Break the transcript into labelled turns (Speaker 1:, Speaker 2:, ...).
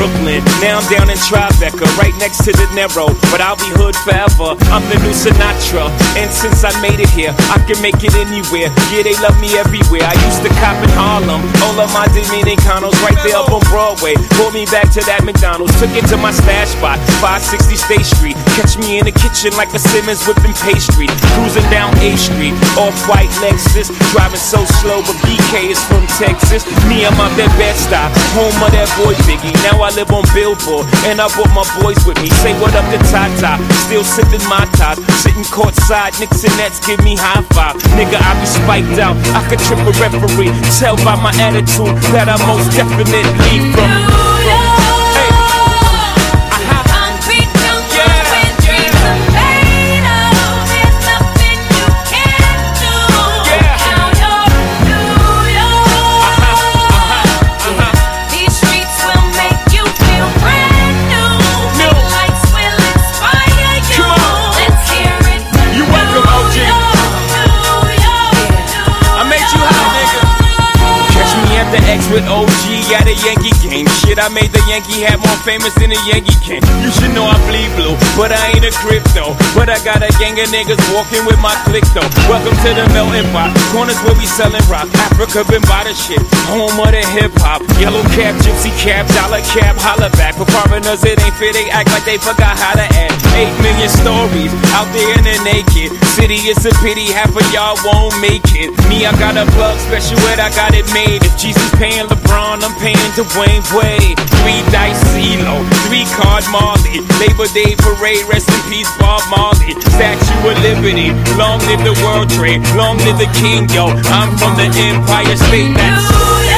Speaker 1: Brooklyn, now I'm down in Tribeca, right next to the Narrow, but I'll be hood forever. I'm the new Sinatra, and since I made it here, I can make it anywhere. Yeah, they love me everywhere. I used to cop in Harlem, all of my Dominicanos right there up on Broadway. Pulled me back to that McDonald's, took it to my stash spot, 560 State Street. Catch me in the kitchen like a Simmons whipping pastry. Cruising down A Street, off-white Lexus, driving so slow, but BK is from Texas. Me, I'm out that Bed-Stuy, home of that boy Biggie. Now I live on Billboard, and I brought my boys with me. Say what up to Tata, still sipping my ties, sitting courtside, Knicks and Nets give me high five. Nigga, I be spiked out, I could trip a referee. Tell by my attitude that I most definitely from. With OG at a Yankee game. Shit, I made the Yankee hat more famous than a Yankee can. You should know I bleed blue, but I ain't a crypto. But I got a gang of niggas walking with my click though. Welcome to the melting pot. Corners where we selling rock. Africa been by the shit. Home of the hip hop. Yellow cap, gypsy cap, dollar cap, holla back. For foreigners it ain't fair, they act like they forgot how to act. 8 million stories out there in the naked city. It's a pity half of y'all won't make it. Me, I got a plug special ed, I got it made. If Jesus paying LeBron, I'm paying Dwayne Wade. 3 dice CeeLo, 3 card Marley. Labor Day parade, rest in peace Bob Marley. Statue of Liberty, long live the World Trade, long live the King, yo. I'm from the Empire State. That's